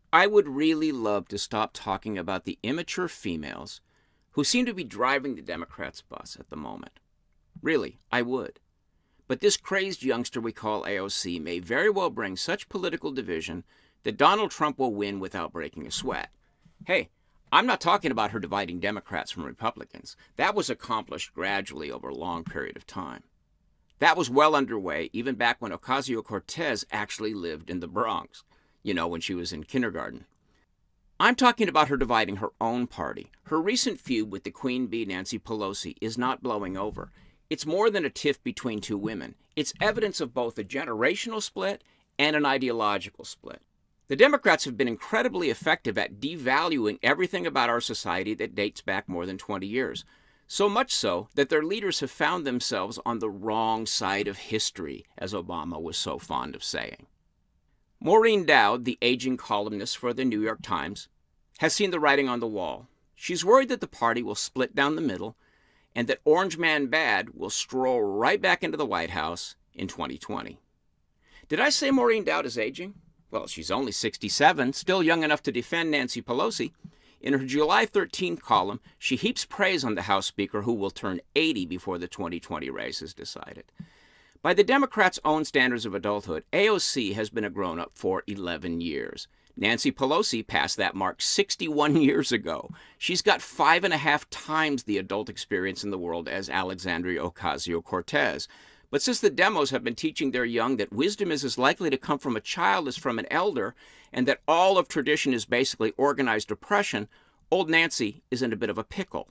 I would really love to stop talking about the immature females who seem to be driving the Democrats' bus at the moment. Really, I would. But this crazed youngster we call AOC may very well bring such political division that Donald Trump will win without breaking a sweat. Hey, I'm not talking about her dividing Democrats from Republicans. That was accomplished gradually over a long period of time. That was well underway even back when Ocasio-Cortez actually lived in the Bronx, when she was in kindergarten. I'm talking about her dividing her own party. Her recent feud with the Queen Bee, Nancy Pelosi, is not blowing over. It's more than a tiff between two women. It's evidence of both a generational split and an ideological split. The Democrats have been incredibly effective at devaluing everything about our society that dates back more than 20 years. So much so that their leaders have found themselves on the wrong side of history, as Obama was so fond of saying. Maureen Dowd, the aging columnist for the New York Times, has seen the writing on the wall. She's worried that the party will split down the middle and that Orange Man Bad will stroll right back into the White House in 2020. Did I say Maureen Dowd is aging? Well, she's only 67, still young enough to defend Nancy Pelosi. In her July 13th column, she heaps praise on the House Speaker, who will turn 80 before the 2020 race is decided. By the Democrats' own standards of adulthood, AOC has been a grown-up for 11 years. Nancy Pelosi passed that mark 61 years ago. She's got 5.5 times the adult experience in the world as Alexandria Ocasio-Cortez. But since the demos have been teaching their young that wisdom is as likely to come from a child as from an elder, and that all of tradition is basically organized oppression, old Nancy is in a bit of a pickle.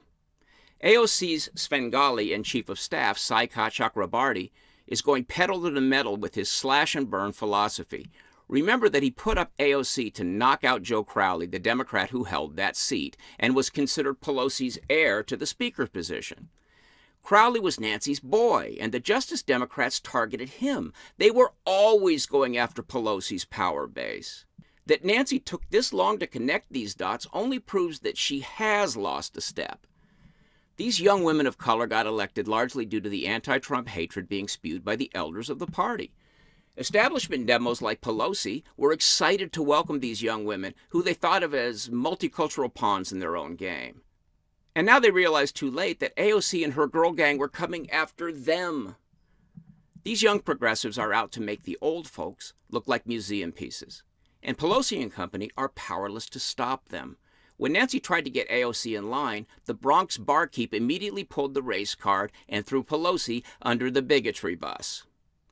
AOC's Svengali and Chief of Staff, Saikat Chakrabarty, is going pedal to the metal with his slash-and-burn philosophy. Remember that he put up AOC to knock out Joe Crowley, the Democrat who held that seat, and was considered Pelosi's heir to the Speaker position. Crowley was Nancy's boy, and the Justice Democrats targeted him. They were always going after Pelosi's power base. That Nancy took this long to connect these dots only proves that she has lost a step. These young women of color got elected largely due to the anti-Trump hatred being spewed by the elders of the party. Establishment demos like Pelosi were excited to welcome these young women who they thought of as multicultural pawns in their own game. And now they realize too late that AOC and her girl gang were coming after them. These young progressives are out to make the old folks look like museum pieces. And Pelosi and company are powerless to stop them. When Nancy tried to get AOC in line, the Bronx barkeep immediately pulled the race card and threw Pelosi under the bigotry bus.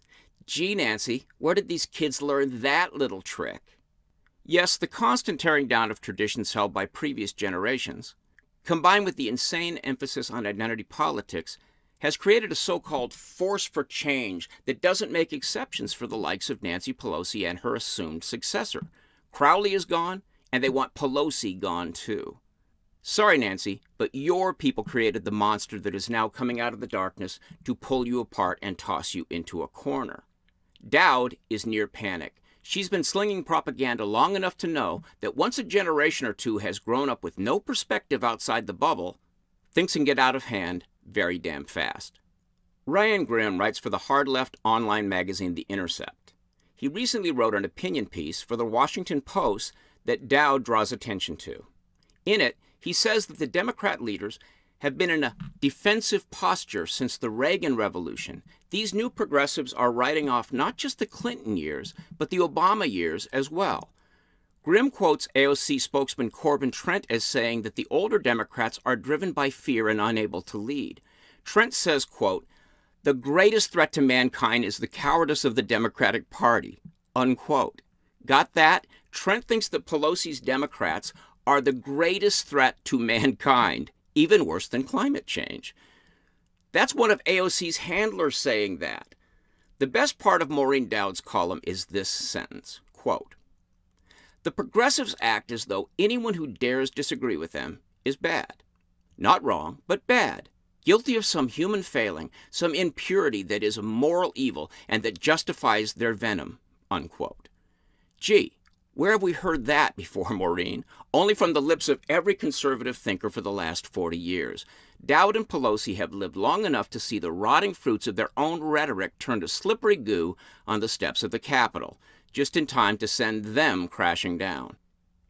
Gee, Nancy, where did these kids learn that little trick? Yes, the constant tearing down of traditions held by previous generations, combined with the insane emphasis on identity politics, has created a so-called force for change that doesn't make exceptions for the likes of Nancy Pelosi and her assumed successor. Crowley is gone, and they want Pelosi gone too. Sorry, Nancy, but your people created the monster that is now coming out of the darkness to pull you apart and toss you into a corner. Dowd is near panic. She's been slinging propaganda long enough to know that once a generation or two has grown up with no perspective outside the bubble, things can get out of hand very damn fast. Ryan Grimm writes for the hard-left online magazine The Intercept. He recently wrote an opinion piece for the Washington Post that Dowd draws attention to. In it, he says that the Democrat leaders have been in a defensive posture since the Reagan Revolution. These new progressives are writing off not just the Clinton years, but the Obama years as well. Grimm quotes AOC spokesman Corbin Trent as saying that the older Democrats are driven by fear and unable to lead. Trent says, quote, "The greatest threat to mankind is the cowardice of the Democratic Party," unquote. Got that? Trent thinks that Pelosi's Democrats are the greatest threat to mankind, even worse than climate change. That's one of AOC's handlers saying that. The best part of Maureen Dowd's column is this sentence, quote, "The progressives act as though anyone who dares disagree with them is bad. Not wrong, but bad. Guilty of some human failing, some impurity that is a moral evil and that justifies their venom," unquote. Gee, where have we heard that before, Maureen? Only from the lips of every conservative thinker for the last 40 years. Dowd and Pelosi have lived long enough to see the rotting fruits of their own rhetoric turn to slippery goo on the steps of the Capitol, just in time to send them crashing down.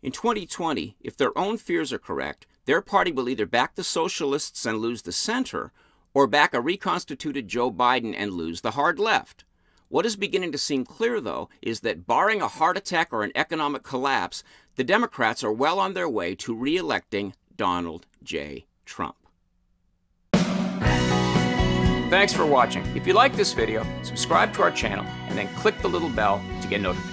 In 2020, if their own fears are correct, their party will either back the socialists and lose the center, or back a reconstituted Joe Biden and lose the hard left. What is beginning to seem clear, though, is that barring a heart attack or an economic collapse, the Democrats are well on their way to re-electing Donald J. Trump. Thanks for watching. If you like this video, subscribe to our channel and then click the little bell to get notifications.